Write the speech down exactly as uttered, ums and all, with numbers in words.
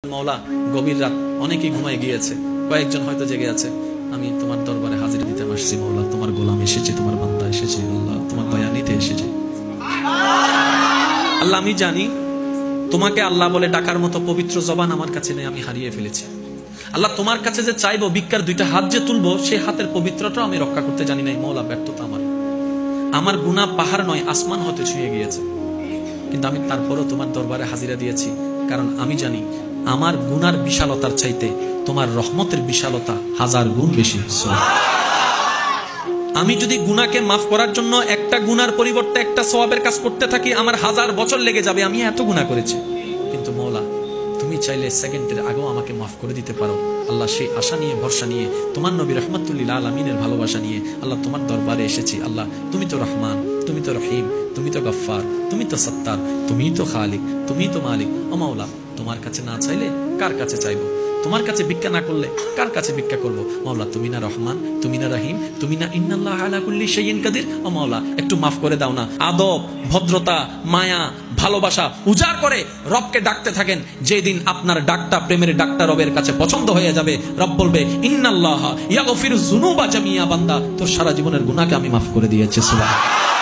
মওলা গভীর রাত, অনেকেই ঘুমায় গিয়েছে, কয়েকজন হয়তো জেগে আছে। আমি তোমার দরবারে হাজিরা দিতে আসছি মওলা, তোমার গোলাম এসেছে, তোমার বান্দা এসেছে, আল্লাহ তোমার দয়া নিতে এসেছে। আল্লাহ আমি জানি তোমাকে আল্লাহ বলে ডাকার মতো পবিত্র জবান আমার কাছে নেই, আমি হারিয়ে ফেলেছি। আল্লাহ তোমার কাছে যে চাইবো, ভিক্ষার দুইটা হাত যে তুলবো, সে হাতের পবিত্রতা আমি রক্ষা করতে জানি নাই মওলা। ব্যর্থতা আমার, আমার গুনাহ পাহাড় নয় আসমান হতে ছুঁয়ে গিয়েছে, কিন্তু আমি তারপরও তোমার দরবারে হাজিরা দিয়েছি, কারণ আমি জানি আমার গুনার বিশালতার চাইতে তোমার রহমতের বিশালতা হাজার গুণ বেশি। আমি যদি গুনাহকে মাফ করার জন্য একটা গুনার পরিবর্তে একটা সওয়াবের কাজ করতে থাকি, আমার হাজার বছর লেগে যাবে, আমি এত গুনাহ করেছি। কিন্তু মওলা তুমি চাইলে সেকেন্ডের আগেও আমাকে মাফ করে দিতে পারো। আল্লাহ সেই আশা নিয়ে, ভরসা নিয়ে, তোমার নবী রাহমাতুল্লিল আলামিনের ভালোবাসা নিয়ে আল্লাহ তোমার দরবারে এসেছি। আল্লাহ তুমি তো রহমান, তুমি তো রহিম, তুমি তো গফফার, তুমি তো সত্তার, তুমি তো খালিক, তুমি তো মালিক। ও মাওলা তোমার কাছে না চাইলে কার কাছে চাইবো? তোমার কাছে ভিক্ষা না করলে কার কাছে ভিক্ষা করবো? মাওলা তুমি না রহমান, তুমি না রহিম, তুমি না ইন্নাল্লাহ আলা কুল্লি শাইইন কাদির। ও মাওলা একটু মাফ করে দাও না। আদব, ভদ্রতা, মায়া, ভালোবাসা উজাড় করে রবকে ডাকতে থাকেন। যেদিন আপনার ডাকটা প্রেমের ডাকটা রবের কাছে পছন্দ হয়ে যাবে, রব বলবে ইন্নাল্লাহ ইয়াগফিরুজ যুনুবা জামিয়া, বান্দা তোর সারা জীবনের গুনাহকে আমি মাফ করে দিয়েছি। সুবহানাল্লাহ।